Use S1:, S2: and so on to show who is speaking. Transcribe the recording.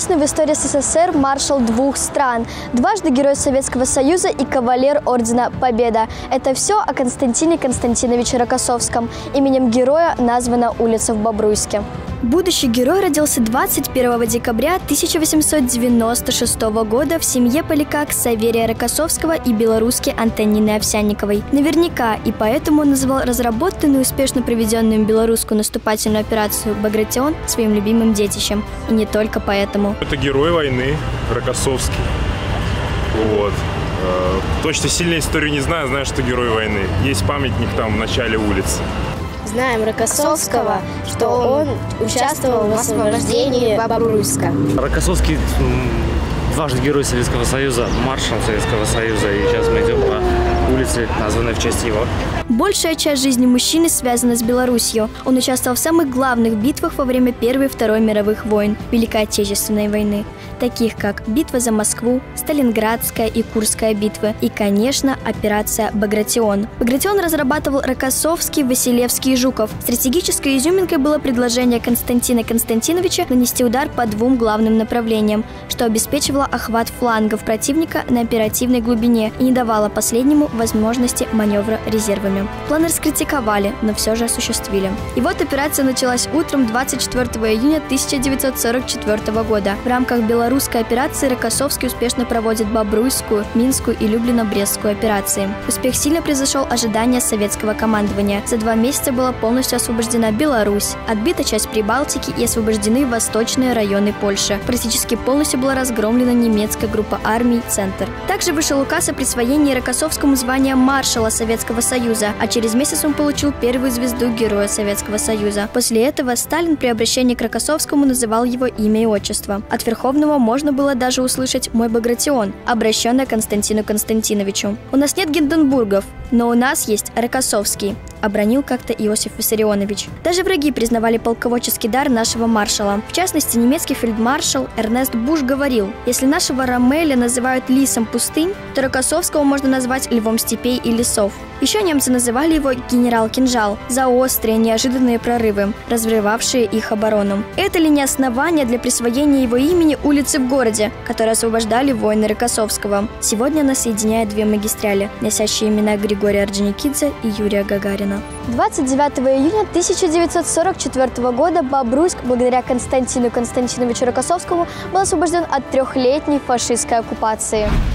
S1: единственный в истории СССР маршал двух стран, дважды Герой Советского Союза и кавалер Ордена Победа. Это все о Константине Константиновиче Рокоссовском. Именем героя названа улица в Бобруйске. Будущий герой родился 21 декабря 1896 года в семье поляка Ксаверия Рокоссовского и белорусски Антонины Овсянниковой. Наверняка и поэтому он называл разработанную и успешно проведенную белорусскую наступательную операцию «Багратион» своим любимым детищем. И не только поэтому.
S2: Это герой войны Рокоссовский. Вот. Точно сильную историю не знаю, знаю, что герой войны. Есть памятник там в начале улицы.
S3: Знаем Рокоссовского, что он участвовал в освобождении Бобруйска.
S4: Рокоссовский дважды Герой Советского Союза, маршал Советского Союза, и сейчас мы идем по улице, названной в честь его.
S1: Большая часть жизни мужчины связана с Белоруссией. Он участвовал в самых главных битвах во время Первой и Второй мировых войн, Великой Отечественной войны, таких как битва за Москву, Сталинградская и Курская битвы и, конечно, операция «Багратион». «Багратион» разрабатывал Рокоссовский, Василевский и Жуков. Стратегической изюминкой было предложение Константина Константиновича нанести удар по двум главным направлениям, что обеспечивало охват флангов противника на оперативной глубине и не давало последнему возможности маневра резервами. План раскритиковали, но все же осуществили. И вот операция началась утром 24 июня 1944 года. В рамках белорусской операции Рокоссовский успешно проводит Бобруйскую, Минскую и Люблино-Брестскую операции. Успех сильно превзошел ожидания советского командования. За 2 месяца была полностью освобождена Беларусь, отбита часть Прибалтики и освобождены восточные районы Польши. Практически полностью была разгромлена немецкая группа армий «Центр». Также вышел указ о присвоении Рокоссовскому звания маршала Советского Союза, а через месяц он получил первую звезду Героя Советского Союза. После этого Сталин при обращении к Рокоссовскому называл его имя и отчество. От Верховного можно было даже услышать «Мой Багратион», обращенное к Константину Константиновичу. «У нас нет Гинденбургов, но у нас есть Рокоссовский», обронил как-то Иосиф Виссарионович. Даже враги признавали полководческий дар нашего маршала. В частности, немецкий фельдмаршал Эрнест Буш говорил: «Если нашего Роммеля называют лисом пустынь, то Рокоссовского можно назвать львом степей и лесов». Еще немцы называли его генерал-кинжал за острые, неожиданные прорывы, разрывавшие их оборону. Это ли не основание для присвоения его имени улицы в городе, которые освобождали воины Рокоссовского? Сегодня нас соединяют 2 магистрали, носящие имена Григория Орджоникидзе и Юрия Гагарина. 29 июня 1944 года Бобруйск, благодаря Константину Константиновичу Рокоссовскому, был освобожден от 3-летней фашистской оккупации.